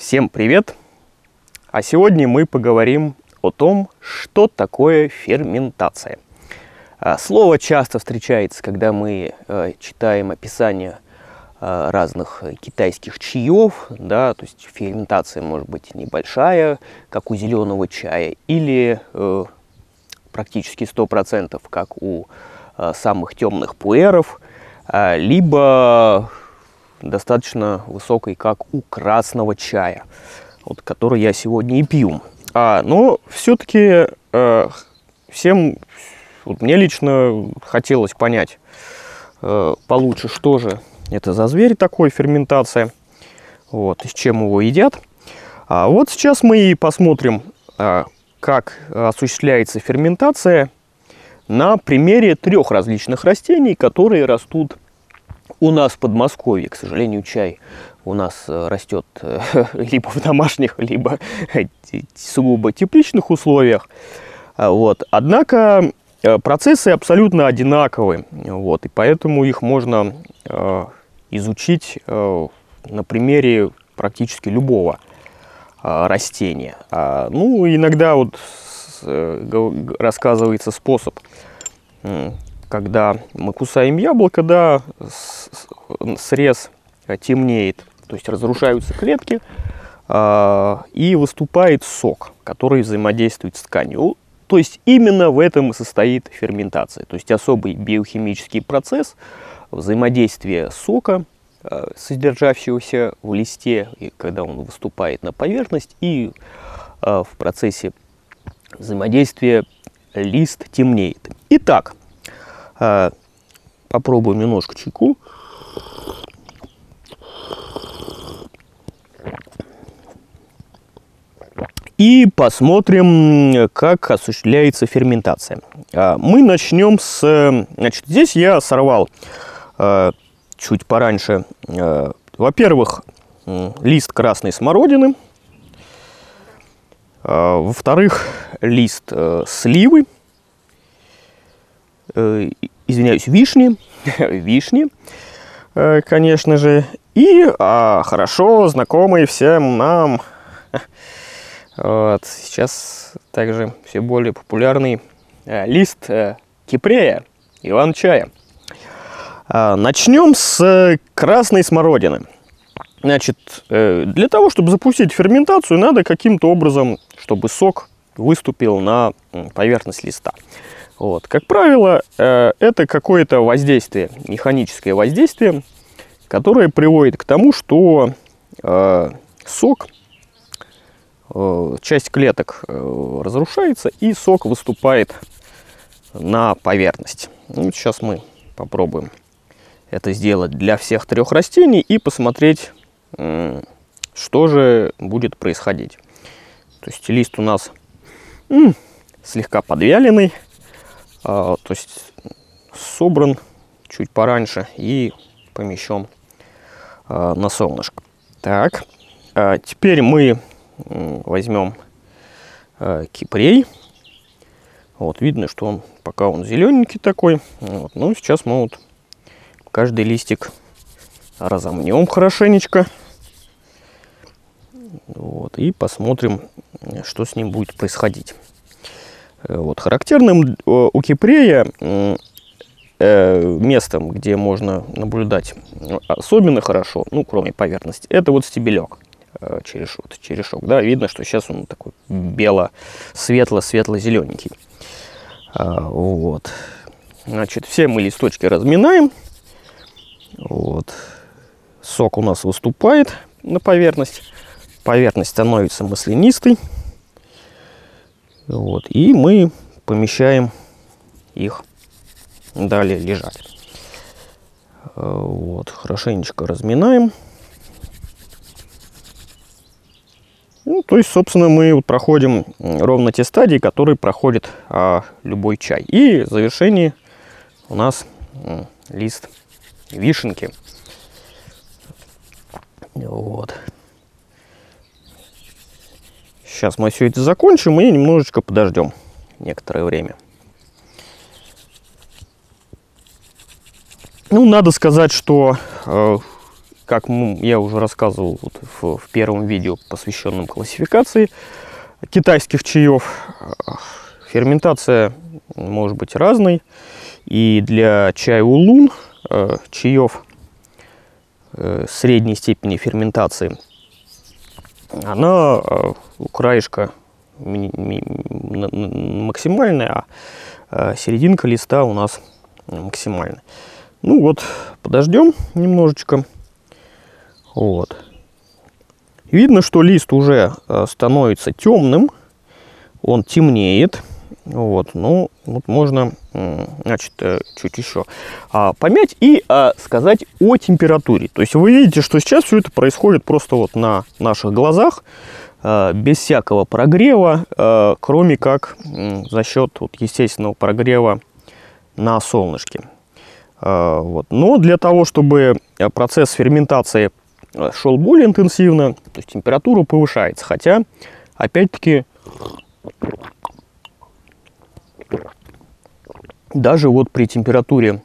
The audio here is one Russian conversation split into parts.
Всем привет! А сегодня мы поговорим о том, что такое ферментация. Слово часто встречается, когда мы читаем описание разных китайских чаев, да, то есть ферментация может быть небольшая, как у зеленого чая, или практически 100%, как у самых темных пуэров, либо достаточно высокой, как у красного чая, вот, который я сегодня и пью. Но все-таки всем, вот мне лично хотелось понять получше, что же это за зверь такой, ферментация, вот, и с чем его едят. Вот сейчас мы и посмотрим, как осуществляется ферментация на примере 3 различных растений, которые растут у нас в Подмосковье. К сожалению, чай у нас растет либо в домашних, либо сугубо тепличных условиях. Вот. Однако процессы абсолютно одинаковые, вот, и поэтому их можно изучить на примере практически любого растения. Ну, иногда вот рассказывается способ, когда мы кусаем яблоко, да, срез темнеет, то есть разрушаются клетки, и выступает сок, который взаимодействует с тканью. То есть именно в этом и состоит ферментация. То есть особый биохимический процесс взаимодействия сока, содержащегося в листе, и когда он выступает на поверхность, и в процессе взаимодействия лист темнеет. Итак, попробуем немножко чайку. И посмотрим, как осуществляется ферментация. Мы начнем с... Значит, здесь я сорвал чуть пораньше, во-первых, лист красной смородины, во-вторых, лист сливы, извиняюсь, вишни, конечно же, и хорошо знакомый всем нам, вот, сейчас также все более популярный лист кипрея, иван-чая. Начнем с красной смородины. Значит, для того, чтобы запустить ферментацию, надо каким-то образом, чтобы сок выступил на поверхность листа. Вот. Как правило, это какое-то воздействие, механическое воздействие, которое приводит к тому, что сок, часть клеток разрушается, и сок выступает на поверхность. Вот сейчас мы попробуем это сделать для всех 3 растений и посмотреть, что же будет происходить. То есть лист у нас слегка подвяленный, то есть собран чуть пораньше и помещен на солнышко. Так, теперь мы возьмем кипрей. Вот, видно, что он пока он зелененький такой. Вот, ну, сейчас мы вот каждый листик разомнем хорошенечко. Вот, и посмотрим, что с ним будет происходить. Вот, характерным у кипрея местом, где можно наблюдать особенно хорошо, ну, кроме поверхности, это вот стебелек, черешок, да, видно, что сейчас он такой светло-зелененький. Вот, значит, все мы листочки разминаем. Вот, сок у нас выступает на поверхность, поверхность становится маслянистой. Вот, и мы помещаем их далее лежать. Вот, хорошенечко разминаем. Ну, то есть, собственно, мы вот проходим ровно те стадии, которые проходит любой чай. И в завершении у нас лист вишенки. Вот. Сейчас мы все это закончим и немножечко подождем некоторое время. Ну, надо сказать, что как я уже рассказывал вот в первом видео, посвященном классификации китайских чаев, ферментация может быть разной. И для чая улун, чаев средней степени ферментации, она у краешка максимальная, а серединка листа у нас максимальная. Ну вот, подождем немножечко. Вот. Видно, что лист уже становится темным, он темнеет. Вот, ну, вот можно, значит, чуть еще помять и сказать о температуре. То есть вы видите, что сейчас все это происходит просто вот на наших глазах, без всякого прогрева, кроме как за счет вот естественного прогрева на солнышке. Вот. Но для того, чтобы процесс ферментации шел более интенсивно, то есть температура повышается. Хотя, опять-таки, даже вот при температуре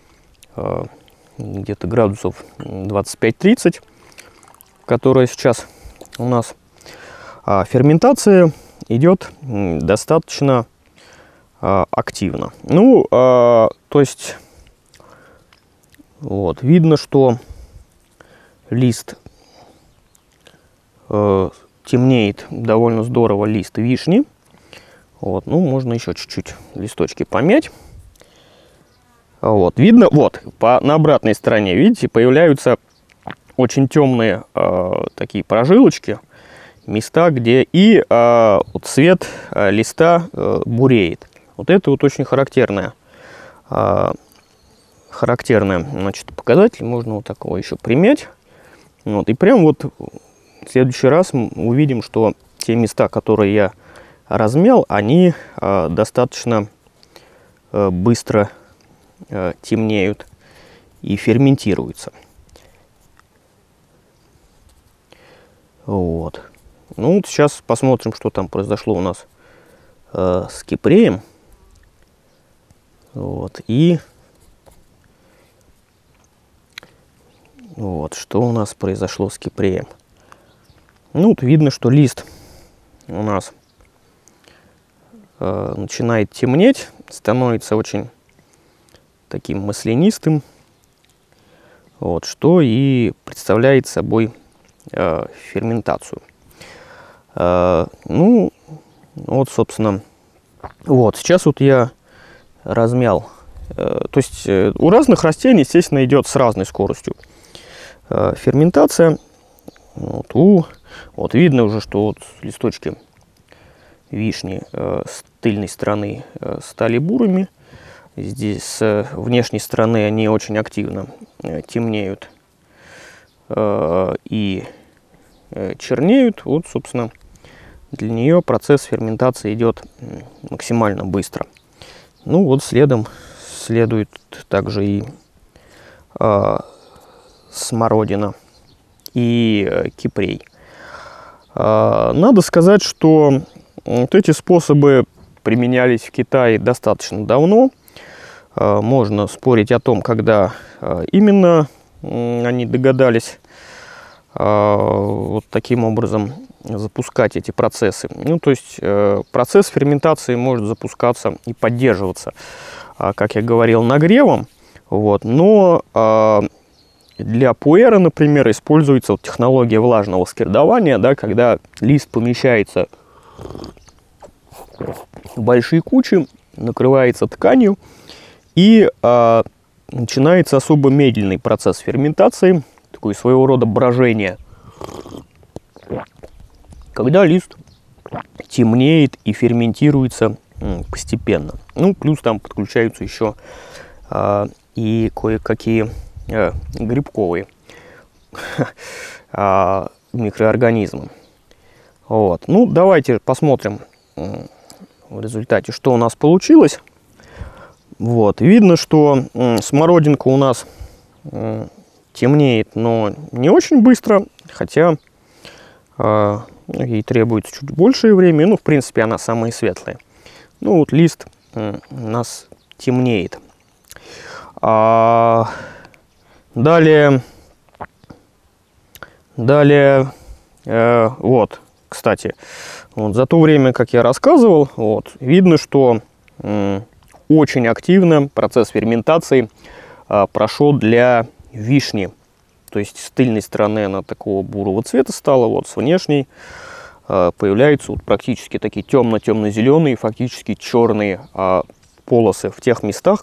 где-то градусов 25-30, которая сейчас у нас, ферментация идет достаточно активно. Ну, то есть, вот, видно, что лист темнеет довольно здорово, лист вишни. Вот, ну, можно еще чуть-чуть листочки помять. Вот, видно, вот, на обратной стороне, видите, появляются очень темные такие прожилочки, места, где и вот цвет листа буреет. Вот это вот очень характерный, значит, показатель. Можно вот такого еще примять. Вот, и прям вот в следующий раз мы увидим, что те места, которые я размял, они достаточно быстро темнеют и ферментируются. Вот. Ну, вот сейчас посмотрим, что там произошло у нас с кипреем. Вот. И вот, что у нас произошло с кипреем. Ну, вот видно, что лист у нас начинает темнеть, становится очень таким маслянистым, вот, что и представляет собой ферментацию. Ну, вот, собственно, вот, сейчас вот я размял. То есть у разных растений, естественно, идет с разной скоростью ферментация. Вот видно уже, что вот листочки вишни с тыльной стороны стали бурыми. Здесь с внешней стороны они очень активно темнеют и чернеют. Вот, собственно, для нее процесс ферментации идет максимально быстро. Ну вот следом следует также и смородина и кипрей. Надо сказать, что вот эти способы применялись в Китае достаточно давно. Можно спорить о том, когда именно они догадались вот таким образом запускать эти процессы. Ну, то есть процесс ферментации может запускаться и поддерживаться, как я говорил, нагревом. Вот, но для пуэра, например, используется вот технология влажного скирдования, да, когда лист помещается в большие кучи, накрывается тканью, и начинается особо медленный процесс ферментации, такой своего рода брожение, когда лист темнеет и ферментируется постепенно. Ну, плюс там подключаются еще и кое-какие грибковые микроорганизмы. Вот. Ну, давайте посмотрим в результате, что у нас получилось. Вот. Видно, что смородинка у нас темнеет, но не очень быстро, хотя ей требуется чуть большее время. Ну, в принципе, она самая светлая. Ну, вот лист у нас темнеет. Далее Далее, вот, кстати, вот за то время, как я рассказывал, вот, видно, что очень активно процесс ферментации прошел для вишни. То есть с тыльной стороны она такого бурого цвета стала, вот с внешней появляются вот практически такие темно-темно-зеленые, фактически черные полосы в тех местах,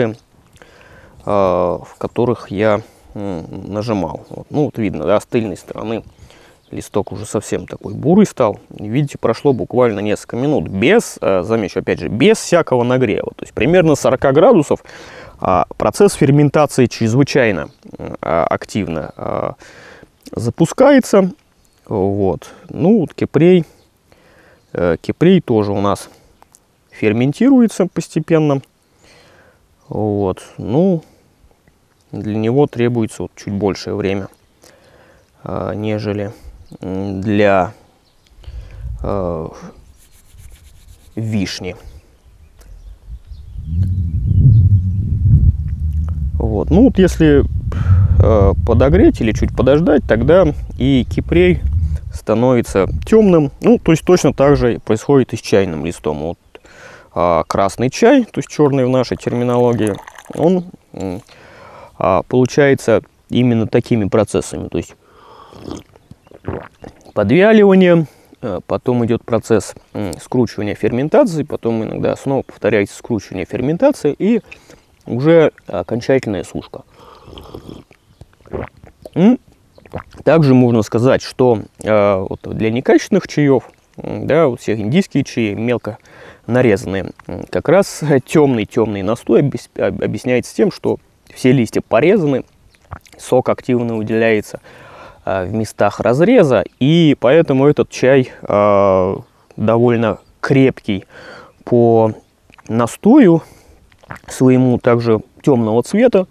в которых я нажимал. Вот. Ну вот видно, да, с тыльной стороны листок уже совсем такой бурый стал. Видите, прошло буквально несколько минут без, замечу опять же, без всякого нагрева. То есть примерно 40 градусов. Процесс ферментации чрезвычайно активно запускается. Вот. Ну, вот кипрей тоже у нас ферментируется постепенно. Вот. Ну, для него требуется вот чуть большее время, нежели для вишни. Вот. Ну вот если подогреть или чуть подождать, тогда и кипрей становится темным. Ну, то есть точно так же происходит и с чайным листом. Вот, красный чай, то есть черный в нашей терминологии, он получается именно такими процессами. То есть подвяливание, потом идет процесс скручивания ферментации, потом иногда снова повторяется скручивание ферментации и уже окончательная сушка. Также можно сказать, что вот для некачественных чаев, да, вот всех индийские чаи, мелко нарезанные, как раз темный настой объясняется тем, что все листья порезаны, сок активно выделяется в местах разреза, и поэтому этот чай довольно крепкий по настою своему, также темного цвета.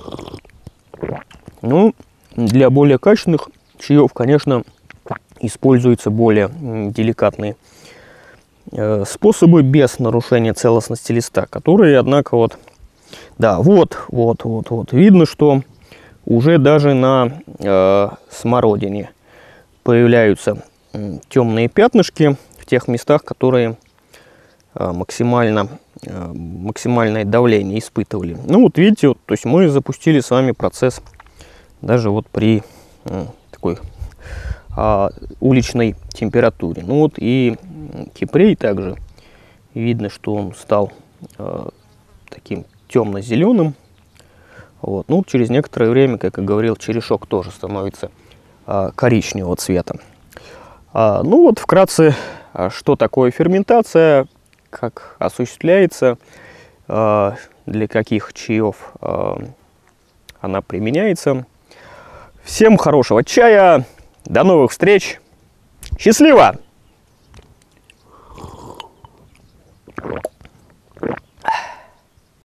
Ну, для более качественных чаев, конечно, используются более деликатные способы без нарушения целостности листа, которые, однако, вот, да, вот, видно, что уже даже на смородине появляются темные пятнышки в тех местах, которые максимальное давление испытывали. Ну вот видите, вот, то есть мы запустили с вами процесс даже вот при такой уличной температуре. Ну вот и кипрей также видно, что он стал таким темно-зеленым. Вот. Ну, через некоторое время, как я говорил, черешок тоже становится коричневого цвета. Ну вот вкратце, что такое ферментация, как осуществляется, для каких чаев она применяется. Всем хорошего чая, до новых встреч, счастливо!